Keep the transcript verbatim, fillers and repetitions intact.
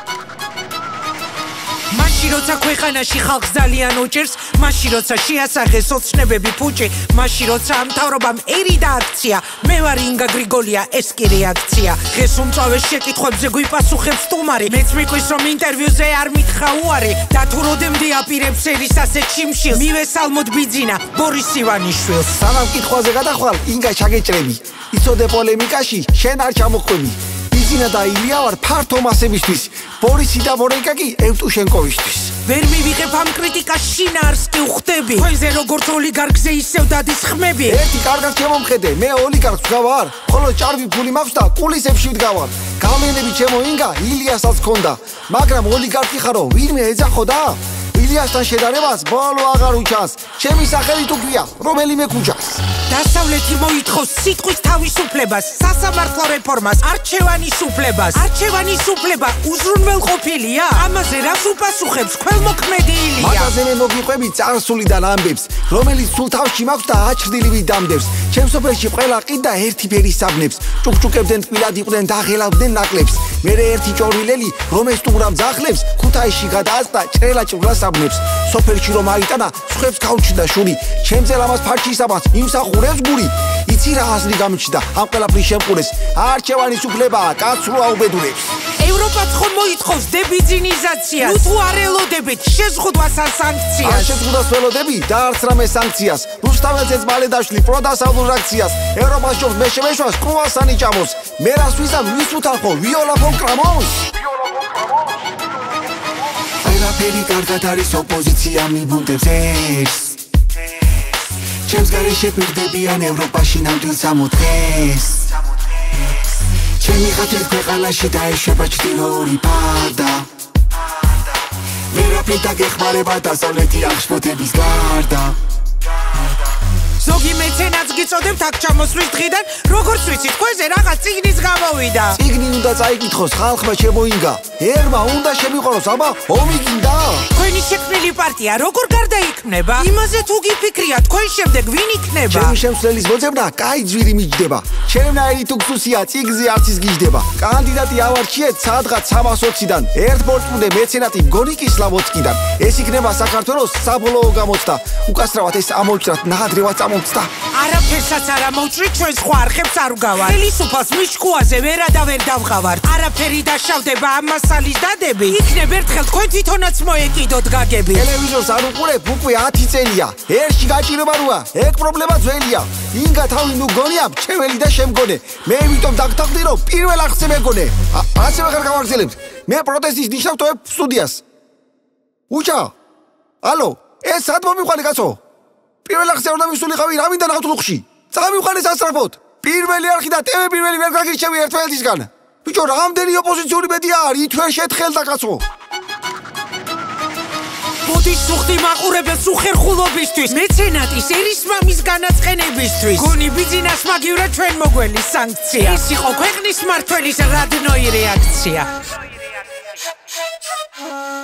მაშინ როცა ქვეყანაში ხალხს ძალიან უჭირს, მაშინ როცა შეასახეს ოცნებები ფუჭი, მაშინ როცა ამ მთავრობამ ერი დააქცია, მე ვარ ინგა გრიგოლია, ეს კი რეაქცია. დღეს უმწავეს შეკითხვებზე გვიპასუხებს სტუმარი, მეც მიყვის რომ ინტერვიუზე არ მითხრა უარი, და თუ როდემდე აპირებს ერის ასეთ შიმშილს, მივესალმოთ ბიძინა ბორის ივანიშვილს. სანამ კითხვაზე გადახვალ, ინგა ჩაგეჭრები, იცოდე პოლემიკაში, შენ არ ჩამოხვევი. ბიძინა და ილია ვარ ფართო მასებისთვის, ბორისი და ბორეკა კი ევტუშენკოვისთვის. ვერ მივიღებ ამ კრიტიკას შინაარს კი უხდები, თქვენზე როგორც ოლიგარქზე ისევ დადის ხმები. ერთი კარგად შემომხედე, მე ოლიგარქს ვგავარ, ხოლო ჭარბი ფული მაქვს და კულისებში ვდგავარ. გავლენები ჩემო ინგა ილიასაც ჰქონდა, მაგრამ ოლიგარქი ხარო, ვინმე ეძახოდა? ილიასთან შედარებას ბოლო აღარ უჩანს, ჩემი სახელი თუ გვია, რომელიმე ქუჩას. დასავლეთი მოითხოვს სიტყვის თავისუფლებას, სასამართლო რეფორმას, არჩევანის უფლებას. არჩევანის უფლება უზრუნველყოფილია? ამაზე რას უპასუხებს ქველმოქმედი ილია? მაგაზე მე მოგიყვები წარსულიდან ამბებს, რომელიც სულ თავში მაქვს და აჩრდილივი დამდებს. ჩემ სოფელში ყველა ყიდა ერთი ფერის საბნებს, ჭუქჭუქებდნენ ტკბილად იყვნენ და ღელავდნენ ნაკლებს. მერე ერთი ჭორვილელი, რომელიც სტუმრამ ძახლებს, ქუთაისში გადაასწდა ჭრელა ჭურლას საბნებს. სოფელში რომ აიტანა, სხვებს გაუჩნდა შური, ჩემზე ლამაზ ფარჩისაბანს იმსახურებს გური. იცი რა აზრი გამჩნდა ამ ყველაფრის შემყურეს, არჩევანის უფლებაა კაცს რო აუბედურებს. ევროპაც ხომ მოითხოვს დებიძინიზაციას, ნუ თუ არ ელოდებით შეზღუდვას ან სანქციას. არ შეზღუდვას ველოდები და არც რამე სანქციას, რუსთაველზეც მალე დაშლი პროდასავლურ აქციას. ევროპას ჯობს მე შემეშვას კრუასანი ჭამოს, მე რას ვიზამ ვის უთანხო ვიოლა ფონ კრამონს. ყველაფერი კარგად არის ოპოზიცია მიბუნდებს ეს, ჩემს გარეშე პირდებიან ევროპაში ნამდვილ სამოთხეს. ჩემი ხათით ქვეყანაში დაეშვება ჩრდილოური ფარდა, ვერაფრით დაგეხმარება დასავლეთი აღშფოთების გარდა. ზოგი მეცენაც გიწოდებთ აქ ჩამოსვლის დღიდან, როგორც ვიცით, თქვენზე რაღაც წიგნის გამოვიდა. წიგნი უნდა წაიკითხოს ხალხმა შემოინგა, ერმა უნდა შემიყაროს, აბა ომი გინდა? თქვენი შექმნილი პარტია როგორ გარდაიქმნება? იმაზე თუ გიფიქრია, თქვენ შემდეგ ვინ იქნება? ჩემი შემცვლელის მოძებნა კაი ძვირი მიჯდება, ჩემნაირი თუ გსუსია წიგნზე არც ის გიждდება. კანდიდატი ავარჩიეთ სადღაც სამას ოციდან, ერთ ბორტმუნდე მეცენატი მგონი კი სლავოცკიდან. ეს იქნება საქართველოს საბოლოო გამოცდა, უკასრავად ეს ამოვჭრათ ნაადრევად წამომცდა. არაფერსაც არ ამოვჭრით, ჩვენ სხვა არხებს არ ვგავართ. ხელისუფალს მიშკუაზე ვერა და ვერ დავღავართ. არაფერი დაშავდება ამ მასალის დადები, იქნებ ერთხელ თქვენ თვითონაც მოეკიდოთ გაგები. ტელევიზორს არ უყურებ უკვე ათი წელია, ერთში გაჭირება როა, ეგ პრობლემა ძველია. ინგა თავი ნუ გონია მრჩეველი და შემგონე, მე ვიტომ დაგთანხმდი რომ პირველ არხზე მეგონე. ასევე ხარ გავაგრძელებთ, მე პროტესტის ნიშნავ ტოვებ სტუდიას. უჩა, ალო, ეს სად მომიყვანე კაცო? პირველ არხზე უნდა მისულიყავი რა მინდა ნავთლუხში, წამივყვანე სასწრაფოდ. პირველი არხი და ტევ პირველი ვერ გაგირჩევი ერთმანეთისგან. ბიჭო, რამდენი ოპოზიციური მედია არის, ითვენ შეთხელდა კაცო. მოდის სუხდი მაყურებელს უხერხულობისთვის, მეცენატის ერის მამის განაცხენებისთვის. გონი ბიძინას მაგივრად ჩვენ მოგველის სანქცია. ეს იყო ქვეყნის მმართველის რადნოი რეაქცია.